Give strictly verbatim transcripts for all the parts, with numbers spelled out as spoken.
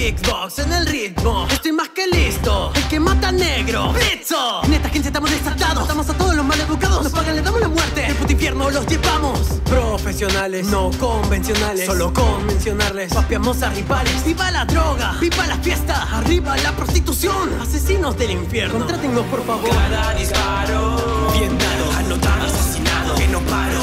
beatbox en el ritmo. Estoy más que listo. El que mata negro, Blitzo. Neta, gente, estamos desatados. Matamos a todos los maleducados. Nos pagan, le damos la muerte. El puto infierno los llevamos. Profesionales, no convencionales. Solo convencionarles. Papeamos a rivales. Viva la droga, viva la fiesta. Arriba la prostitución. Asesinos del infierno. Contrátennos, por favor. Cada disparo, bien dado, anotado, asesinado, que no paro.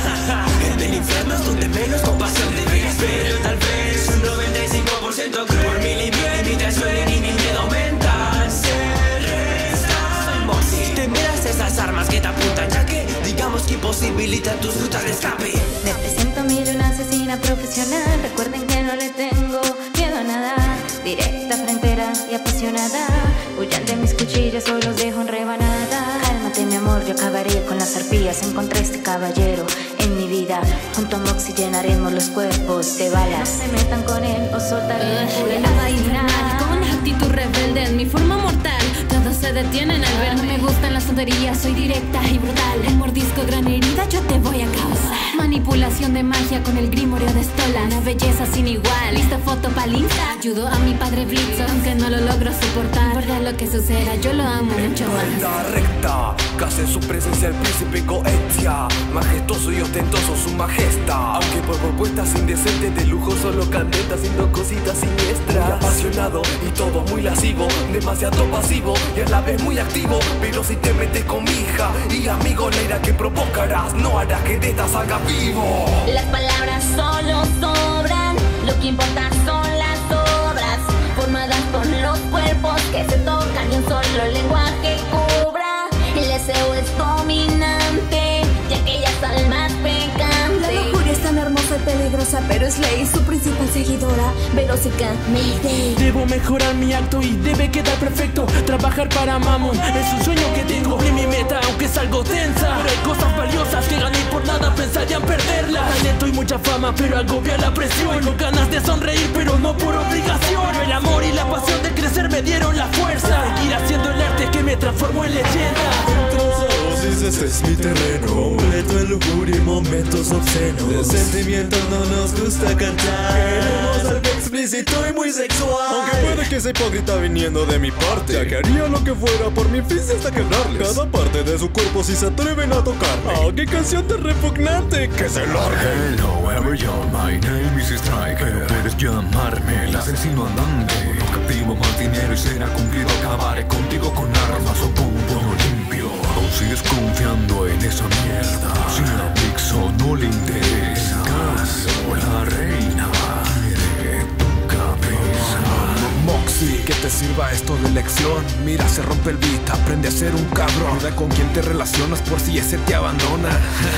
En el infierno es donde menos compasión debes ver. Pero tal vez un noventa y cinco por ciento cruel. Por mil y mil limitaciones y mi miedo aumenta. Se resta Moxy. Te miras esas armas que te apuntan, ya que digamos que imposibilitan tus rutas de escape. Me presento a mí de una asesina profesional. Recuerden que no le tengo miedo a nada. Directa, frontera y apasionada. Huyan de mis cuchillas o los dejo en rebanada. Cálmate, mi amor, yo acabaré con las arpías. Encontré este caballero en mi vida. Junto a Moxy llenaremos los cuerpos de balas. No se metan con él o soltaré uh, la vaina. Con actitud rebelde en mi forma mortal. Todos se detienen al verme. No me gustan las tonterías, soy directa y brutal. El mordisco, gran herida, yo te voy a causar. Manipulación de magia con el grimorio de Stola. Una belleza sin igual. Lista foto pa'l Insta. Ayudo a mi padre Blitzo, aunque no lo logro soportar. Por lo que suceda, yo lo amo mucho más. La recta, casi en su presencia el príncipe Goetia. Majestuoso y ostentoso su majestad. Aunque por propuestas indecentes de lujo solo candeta, haciendo cositas siniestras. Muy apasionado y todo muy lascivo, demasiado pasivo y a la vez muy activo. Pero si te metes con mi hija y amigo, la ira que provocarás no hará que de esta salga vivo. Las palabras solo sobran, lo que importa son las obras, formadas con los cuerpos que se tocan y un solo lenguaje cubra. El deseo es dominante, ya que ellas almas pecantes. La lujuria es tan hermosa y peligrosa, pero es ley, su principal seguidora, Verósica Mayday. Debo mejorar mi acto y debe quedar perfecto. Trabajar para Mammon es un sueño que tengo. Y mi meta, aunque es algo tensa, pero hay cosas valiosas que gané por nada pensarían perderla. Talento y mucha fama, pero agobia la presión. Tengo ganas de sonreír, pero no por obligación. El amor y la pasión de crecer me dieron la fuerza. Seguir haciendo el arte que me transformó en leyenda. Este es mi terreno, completo en lujuria y momentos obscenos. De sentimientos no nos gusta cantar. Queremos algo explícito y muy sexual. Aunque puede que sea hipócrita viniendo de mi parte, ya que haría lo que fuera por mi fin hasta quebrarles cada parte de su cuerpo si se atreven a tocarme. ¡Ah, qué canción tan repugnante! ¡Que se largue! Hello everyone, my name is Striker. Puedes llamarme el asesino andante. No captivo más dinero y será cumplido. Acabaré contigo con armas o puño limpio. Aún sigues confiando en esa mierda. Si a Blitzo no le interesa, ¿acaso la reina quiere tu cabeza? Moxy, que te sirva esto de lección. Mira, se rompe el beat, aprende a ser un cabrón. Cuida con quién te relacionas por si ese te abandona.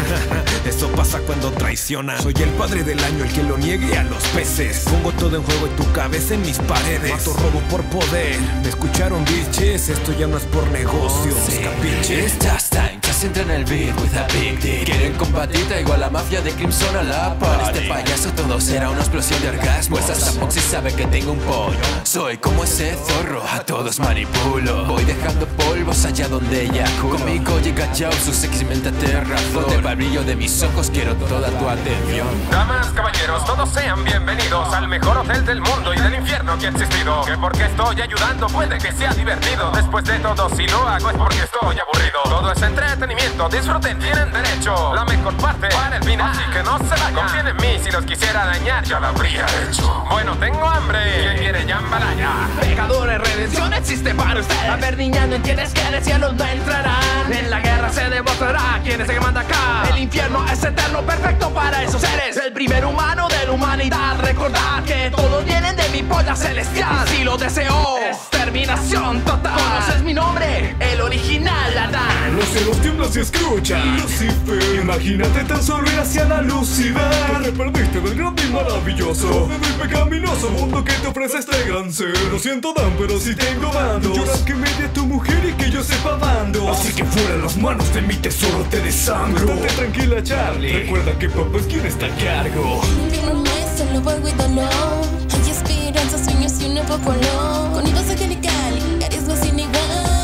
Eso pasa cuando traicionas. Soy el padre del año, el que lo niegue a los peces. Pongo todo en juego y tu cabeza en mis paredes. Mato, robo por poder. ¿Me escucharon, bitches? Esto ya no es por negocios, sí. ¿capiches? Just time, just entra en el beat with a big dick. Quieren combatir, traigo a la mafia de Crimson a la par. Este payaso todo será una explosión de orgasmos. Pues hasta Moxy sabe que tengo un pollo. Soy como ese zorro, a todos manipulo. Voy dejando polvos allá donde ella acudo. Conmigo llega Yao, su sexy mente aterra. Ponte para el brillo de mis ojos, quiero toda tu atención. Damas, caballeros, todos sean bienvenidos al mejor hotel del mundo y del infierno que ha existido. Que porque estoy ayudando puede que sea divertido. Después de todo, si lo hago es porque estoy aburrido. Todo es entretenimiento, disfruten, tienen derecho. La mejor parte para el final, así que no se vayan. Confíen en mí, si los quisiera dañar ya lo habría hecho. Bueno, tengo hambre, ¿quién quiere jambalaya? Pecadores, redención existe para usted. A ver, niña, no entiendes que en el cielo no entrarán. En la guerra se demostrará quién es el que manda acá. El infierno es eterno, perfecto para esos seres. El primer humano de la humanidad. Recordad que todos vienen de mi polla celestial. Si lo deseo, exterminación total. ¿Conoces mi nombre? El original Adán. Los cielos tiemblan si escuchan Lucifer. Imagínate tan solo ir hacia la luz y ver que te perdiste del grande y maravilloso, del pecaminoso mundo que te ofrece este gran ser. Lo siento, Dan, pero si tengo bandos. Lloras que me dé tu mujer y que yo sepa bando. Así que fuera las manos de mi tesoro te desangro. Estate tranquila, Charlie. Recuerda que papá es quien está a cargo. Yo no es solo fuego y dolor. Hay esperanza, sueños y un nuevo color. Con hijos angelical, carisma sin igual.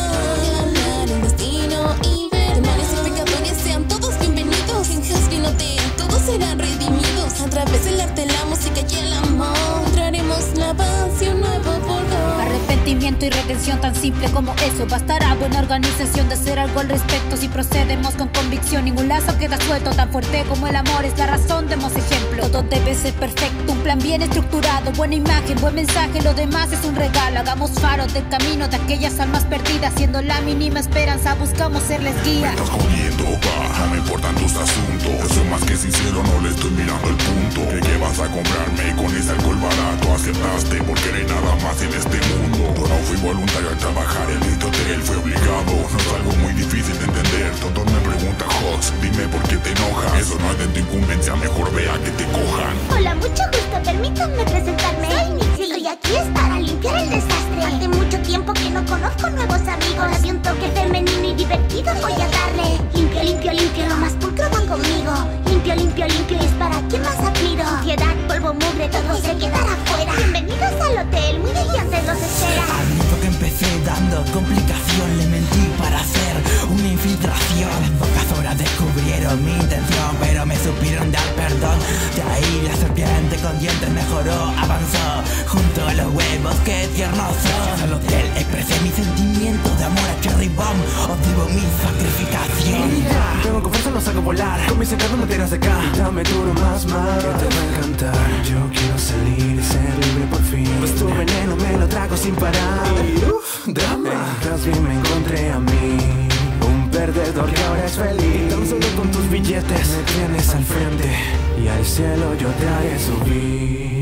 Ganar el destino y ver demonios y pecadores sean todos bienvenidos. En Hasbinote todos serán redimidos. A través del arte, la música y el amor encontraremos la paz y una y retención, tan simple como eso. Bastará buena organización de hacer algo al respecto. Si procedemos con convicción, ningún lazo queda suelto. Tan fuerte como el amor es la razón, demos ejemplo. Todo debe ser perfecto, un plan bien estructurado, buena imagen, buen mensaje, lo demás es un regalo. Hagamos faros del camino de aquellas almas perdidas, siendo la mínima esperanza buscamos serles guía. Me estás jodiendo, pa, no me importan tus asuntos. Soy más que sincero, no le estoy mirando el punto. ¿Qué, qué vas a comprarme con ese alcohol barato? Aceptaste porque eres nada más en este mundo. Yo no fui voluntario a trabajar, el listo de él fue obligado. No es algo muy difícil de entender. Todos me preguntan, Hoss, dime por qué te enojas. Eso no es de tu incumbencia, mejor vea que te cojan. Hola, mucho gusto, permítanme presentarme. Soy Nixie, estoy aquí es para limpiar el desastre. Hace mucho tiempo que no conozco nuevos amigos. Así un toque femenino y divertido voy a darle. Limpio, limpio, limpio, lo más pulcro va conmigo. Limpio, limpio, limpio, y es para quien más admiro. Suciedad, polvo, mugre, todo se quedará afuera. Bienvenidos al hotel, muy brillantes los espera. Admito que empecé dando complicación, le mentí para hacer una infiltración. Las pocas horas descubrieron mi intención, pero me supieron dar perdón. De ahí la serpiente con dientes mejoró, avanzó junto a los huevos, qué tiernos son. Al hotel expresé mis sentimientos de amor a Cherry Bomb, os debo mi sacrificación. Vengo con fuerza, los hago volar, con mis encantos me tiras de acá. Dame duro más, más, que te va a encantar. Yo quiero salir y ser libre por fin, pues tu veneno me lo trago sin parar. Y uff, drama, tras bien me encontré a mí, un perdedor que ahora es feliz. Y tan solo con tus billetes me tienes al frente, y al cielo yo te haré subir.